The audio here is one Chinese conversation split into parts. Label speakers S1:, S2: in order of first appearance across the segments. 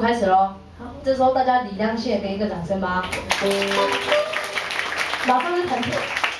S1: 开始喽。好，这时候大家礼让谢给一个掌声吧。马上是弹奏。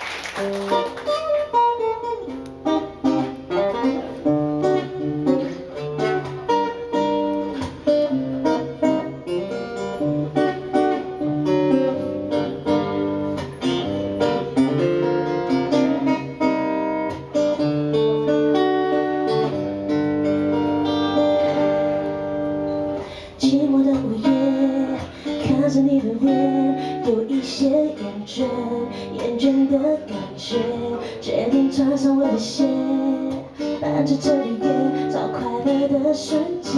S2: 寂寞的午夜，看着你的脸，有一些厌倦的感觉，决定穿上我的鞋，伴着这里夜，找快乐的瞬间。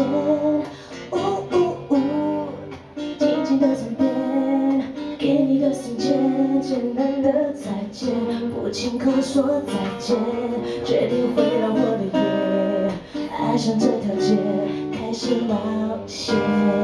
S2: 静静的床边，给你个信件，简单的再见，不亲口说再见，决定会让我的夜爱上这条街。开始冒险，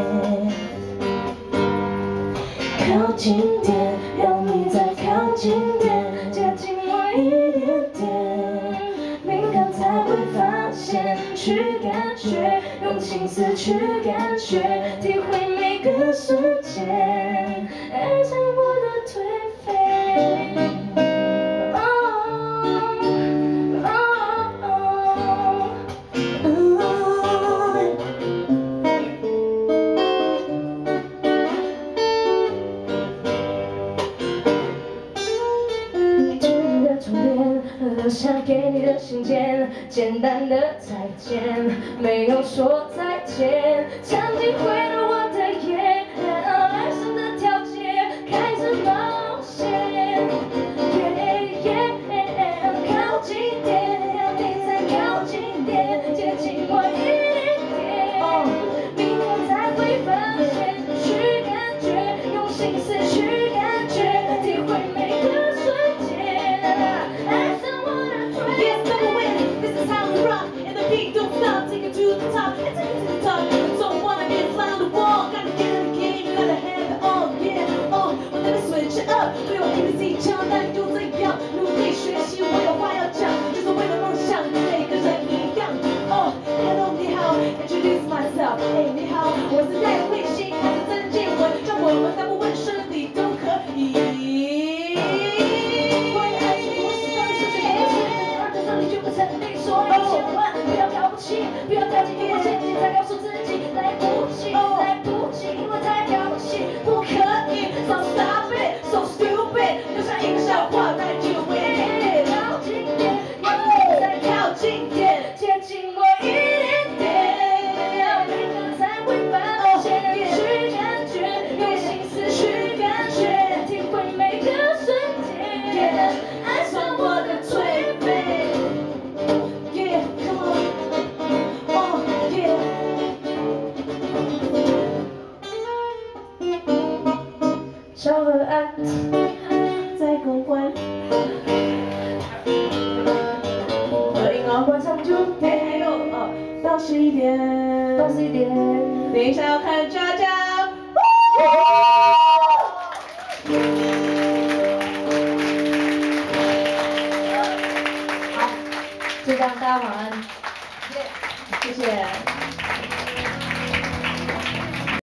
S2: 靠近点，让你再靠近点，接近我一点点，敏感才会发现，去感觉，用心思去感觉，体会每个瞬间，爱上我的颓废。留下给你的信件，简单的再见，没有说再见，曾经毁了我的夜，爱上这条街，开始冒险，靠近点，你再靠近点，接近我一点点，明天才会发现，去感觉，用心思去感觉，体会每个瞬间，爱上。Yes, I'm winning. This is how we rock, and the beat don't stop. Take it to the top, and take it to the top. I don't wanna be a fly on the wall. Gotta get in the game, you gotta have it all. Yeah,我带你 switch it up. 没有 ABC 枪，但又怎样？努力学习，我有话要讲，就是为了梦想，跟每个人一样。Hello， 你好 ，Introduce myself. 你好，我是戴慧欣，还是曾建文？让我们大部分顺利都可以。不要掉进去，我现在告诉自己，来不及，因为太了不起，不可以 ，So stop it, so stupid， 就像一个笑话，带你回忆，靠近点，再靠近点，接近我一点点，明天才会发现，去感觉，用心思去感觉，体会每个瞬间，爱上我的颓废。小河岸在公馆，和银行晚上9点到11点，等一下要看家。